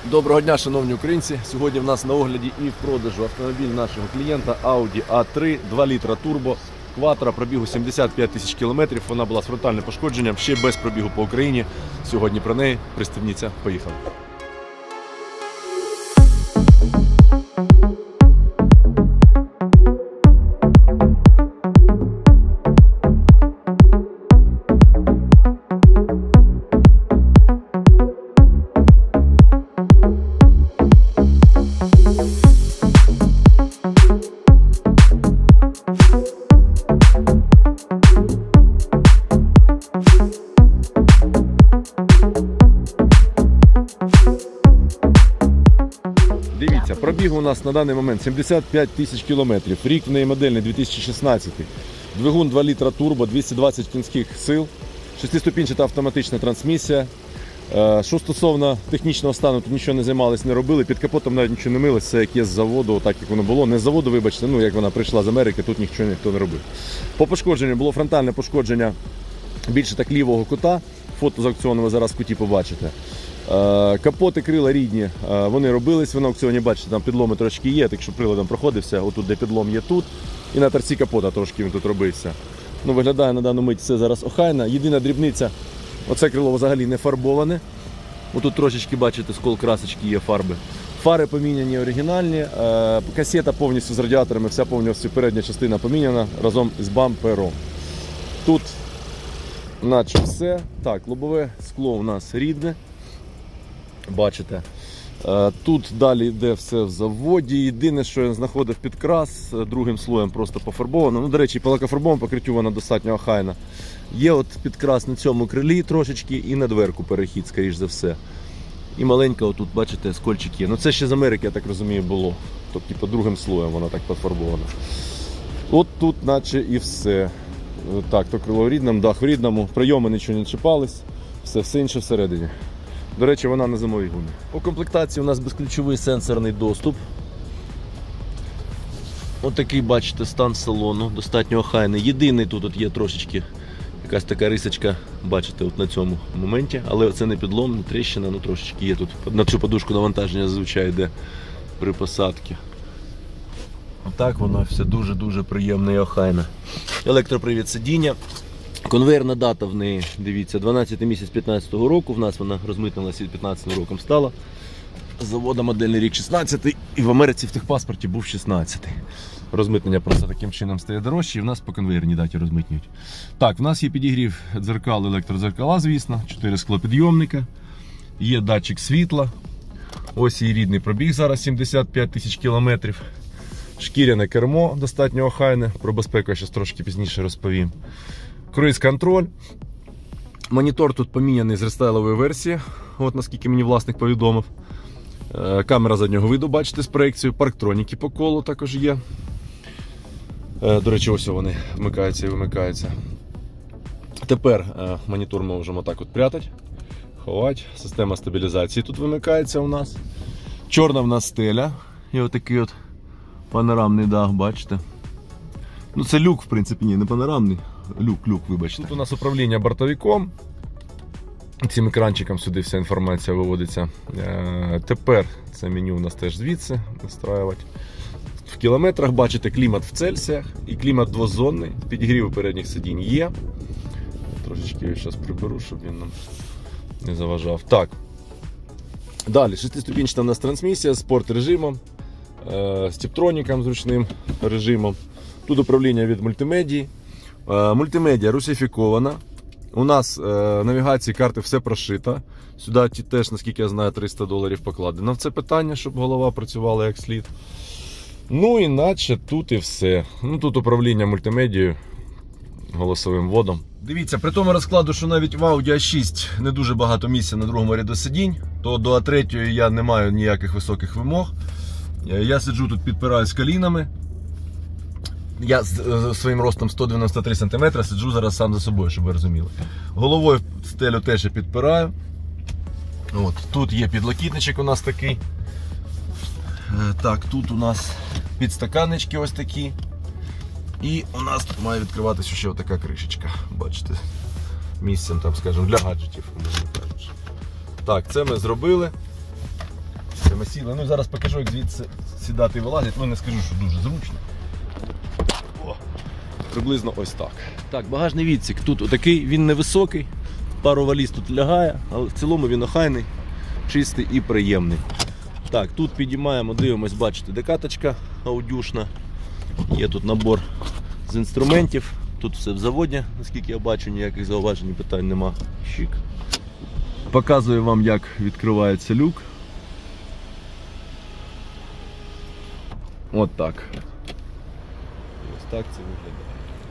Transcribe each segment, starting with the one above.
Доброго дня, шановні українці! Сьогодні в нас на огляді і в продажу автомобіль нашого клієнта Audi A3, 2 літра турбо, кватро, пробігу 75 тисяч кілометрів. Вона була з фронтальним пошкодженням, ще без пробігу по Україні. Сьогодні про неї. Пристебніться, поїхали! Дивіться, пробіг у нас на даний момент 75 тисяч кілометрів, рік в неї модельний 2016, двигун 2 літра турбо, 220 кінських сил, 6-ступінчата автоматична трансмісія. Що стосовно технічного стану, тут нічого не займалися, не робили, під капотом навіть нічого не милося, все як є з заводу, так як воно було. Не з заводу, вибачте, ну як вона прийшла з Америки, тут ніхто не робив. По пошкодженню було фронтальне пошкодження більше так лівого кута, фото з аукціону ви зараз в куті побачите. Капоти, крила рідні, вони робились, ви на аукціоні бачите, там підломи трошки є, так що приладом проходився, отут де підлом є тут, і на торці капота трошки він тут робився. Ну, виглядає на дану мить все зараз охайно. Єдина дрібниця, оце крило взагалі не фарбоване, отут трошечки бачите, скол красочки є фарби. Фари поміняні оригінальні, касета повністю з радіаторами, вся повністю передня частина поміняна разом з бампером. Тут наче все. Так, лобове скло у нас рідне. Бачите, тут далі йде все в заводі. Єдине, що я знаходив підкрас, другим слоєм просто пофарбовано. Ну, до речі, по лакофарбовому покриттю вона достатньо охайна. Є от підкрас на цьому крилі трошечки і на дверку перехід, скоріш за все. І маленька отут, бачите, скольчик є. Ну це ще з Америки, я так розумію, було. Тобто по другим слоєм вона так пофарбована. От тут наче і все. Так, то крило в рідному, дах в рідному, прийоми нічого не чіпались, все інше всередині. До речі, вона на зимовій гумі. По комплектації у нас безключовий сенсорний доступ. Ось такий, бачите, стан салону, достатньо охайний. Єдиний тут є трошечки якась така рисочка, бачите, от на цьому моменті. Але це не підлом, не тріщина, ну трошечки є тут. На цю подушку навантаження зазвичай йде при посадці. Отак воно все дуже-дуже приємне і охайне. Електропривід сидіння. Конвейерна дата в неї, дивіться, 12 місяць 2015 року, в нас вона розмитнилася 2015 роком стала. З заводу модельний рік 16 і в Америці в техпаспорті був 16. Розмитнення просто таким чином стає дорожче і в нас по конвейерній даті розмитнюють. Так, в нас є підігрів дзеркал, електродзеркала, звісно, 4 склопідйомника, є датчик світла, ось її рідний пробіг зараз 75 тисяч кілометрів. Шкіряне кермо достатньо охайне, про безпеку я ще трошки пізніше розповім. Круїз-контроль. Монітор тут поміняний з рестайлової версії, от наскільки мені власник повідомив. Камера заднього виду, бачите, з проекцією. Парктроніки по колу також є. До речі, ось вони вмикаються і вимикаються. Тепер монітор ми можемо так от прятати, ховати. Система стабілізації тут вимикається у нас. Чорна в нас стеля. І отакий от панорамний дах, бачите. Ну це люк, в принципі, ні, не панорамний. Люк, вибачте. Тут у нас управління бортовиком. Цим екранчиком сюди вся інформація виводиться. Тепер це меню у нас теж звідси настраювати. В кілометрах бачите клімат в Цельсіях і клімат двозонний. Підігрів передніх сидінь є. Трошечки я зараз приберу, щоб він нам не заважав. Так. Далі, 6-ступінчата у нас трансмісія з спорт режимом, з тіптроніком зручним режимом. Тут управління від мультимедії. Мультимедіа русифікована. У нас навігації карти все прошито. Сюди теж, наскільки я знаю, $300 покладено в це питання, щоб голова працювала як слід. Ну іначе тут і все. Ну тут управління мультимедією, голосовим вводом. Дивіться, при тому розкладу, що навіть в Audi A6 не дуже багато місця на другому ряду сидінь, то до A3 я не маю ніяких високих вимог. Я сиджу тут, підпираюсь колінами. Я з своїм ростом 193 см сиджу зараз сам за собою, щоб ви розуміли. Головою стелю теж я підпираю. От, тут є підлокітничок у нас такий. Так, тут у нас підстаканнички ось такі. І у нас тут має відкриватися ще отака кришечка. Бачите, місцем, там, скажімо, для гаджетів. Так, це ми зробили. Бачите, ми сіли. Ну і зараз покажу, як звідси сідати і вилазять. Ну не скажу, що дуже зручно. О, приблизно ось так. Так, багажний відсік. Тут отакий, він невисокий. Пару валіз тут лягає, але в цілому він охайний, чистий і приємний. Так, тут підіймаємо, дивимось, бачите, декаточка аудюшна. Є тут набор з інструментів. Тут все в заводі, наскільки я бачу, ніяких зауважень, питань нема. Щик. Показую вам, як відкривається люк. От так. Ось так це виглядає.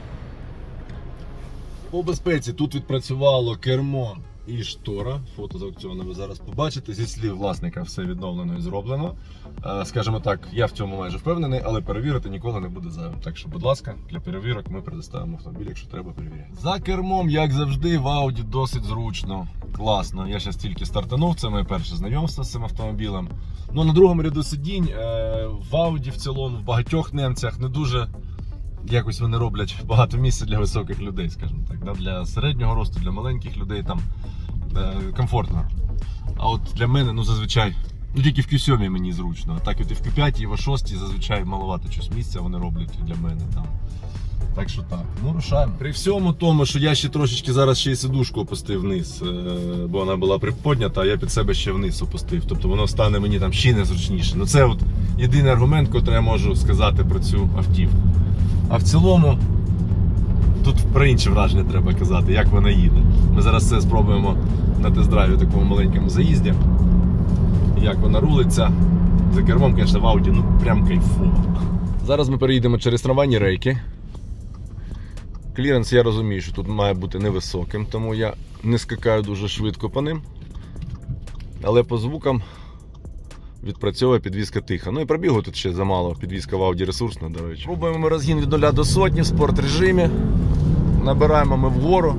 По безпеці тут відпрацювало кермо і штора. Фото з аукціону ви зараз побачите. Зі слів власника все відновлено і зроблено. Скажімо так, я в цьому майже впевнений, але перевірити ніколи не буде зайвим. Так що, будь ласка, для перевірок ми предоставимо автомобіль, якщо треба, перевіряти. За кермом, як завжди, в Audi досить зручно, класно. Я зараз тільки стартанув, це моє перше знайомство з цим автомобілем. Ну, на другому ряду сидінь в Audi в цілому, в багатьох немцях не дуже якось вони роблять багато місця для високих людей, скажімо так. Для середнього росту, для маленьких людей там комфортно. А от для мене, ну зазвичай, ну тільки в Q7 мені зручно. А так от і в Q5, і в A6 зазвичай маловато чогось місця вони роблять для мене там. Так що так, ну рушаємо. При всьому тому, що я ще трошечки зараз ще й сидушку опустив вниз, бо вона була приподнята, а я під себе ще вниз опустив. Тобто воно стане мені там ще незручніше. Ну це от єдиний аргумент, який я можу сказати про цю автівку. А в цілому, тут про інше враження треба казати, як вона їде. Ми зараз це спробуємо на тест-драйві в такому маленькому заїзді. Як вона рулиться. За кермом, звісно, в Audi, ну прям кайфово. Зараз ми переїдемо через трамвайні рейки. Кліренс, я розумію, що тут має бути невисоким, тому я не скакаю дуже швидко по ним. Але по звукам відпрацьовує підвізка тиха. Ну і пробігу тут ще замало, підвізка в Audi ресурсна, до речі. Пробуємо ми розгін від 0 до 100 в спорт режимі. Набираємо ми вгору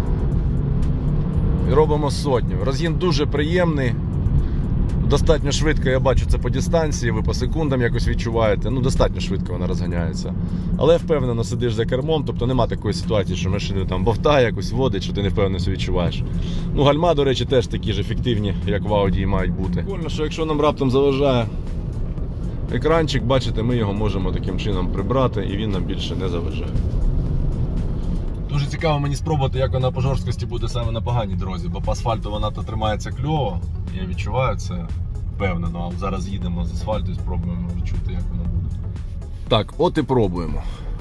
і робимо 100. Розгін дуже приємний. Достатньо швидко, я бачу це по дистанції, ви по секундам якось відчуваєте. Ну, достатньо швидко вона розганяється. Але впевнено сидиш за кермом, тобто нема такої ситуації, що машину там бовтає, якось водить, що ти не впевнено все відчуваєш. Ну, гальма, до речі, теж такі ж ефективні, як в Audi мають бути. Прикольно, що якщо нам раптом заважає екранчик, бачите, ми його можемо таким чином прибрати і він нам більше не заважає. Дуже цікаво мені спробувати, як вона по жорсткості буде саме на поганій дорозі, бо по асфальту вона то тримається кльово, я відчуваю це впевнено, а зараз їдемо з асфальту і спробуємо відчути, як вона буде. Так, от і пробуємо.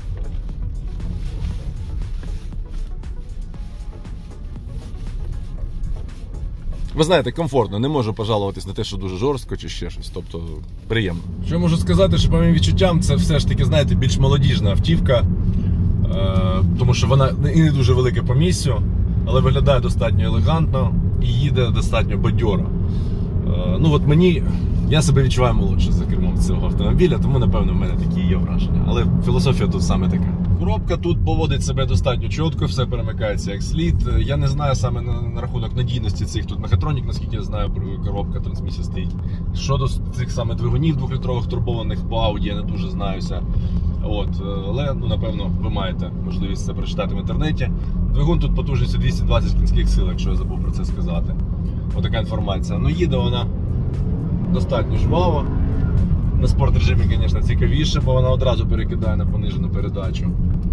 Ви знаєте, комфортно, не можу пожалуватись на те, що дуже жорстко чи ще щось, тобто приємно. Що можу сказати, що по моїм відчуттям це все ж таки, знаєте, більш молодіжна автівка. Тому що вона і не дуже велика по місцю, але виглядає достатньо елегантно і їде достатньо бадьоро. Ну от я себе відчуваю молодше за кермом цього автомобіля, тому напевно в мене такі є враження. Але філософія тут саме така. Коробка тут поводить себе достатньо чітко, все перемикається як слід. Я не знаю саме на рахунок надійності цих тут мехатронік, наскільки я знаю, коробка, трансмісія стоїть. Щодо цих саме двигунів 2-літрових турбованих по Audi, я не дуже знаюся. Але, ну, напевно, ви маєте можливість це прочитати в інтернеті. Двигун тут потужністю 220 кінських сил, якщо я забув про це сказати. Отака інформація. Ну, їде вона достатньо жваво. На спорт режимі, звісно, цікавіше, бо вона одразу перекидає на понижену передачу.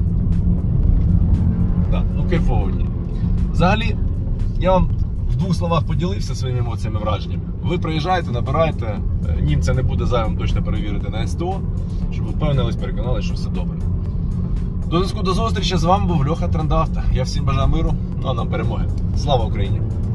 Так, ну кайфово ні. Взагалі, я вам в двох словах поділився своїми емоціями, враженнями. Ви приїжджаєте, набираєте, німця не буде зайвим точно перевірити на СТО, щоб ви впевнились, переконалися, що все добре. До зв'язку, до зустрічі, з вами був Льоха Трендавто. Я всім бажаю миру, ну а нам перемоги. Слава Україні!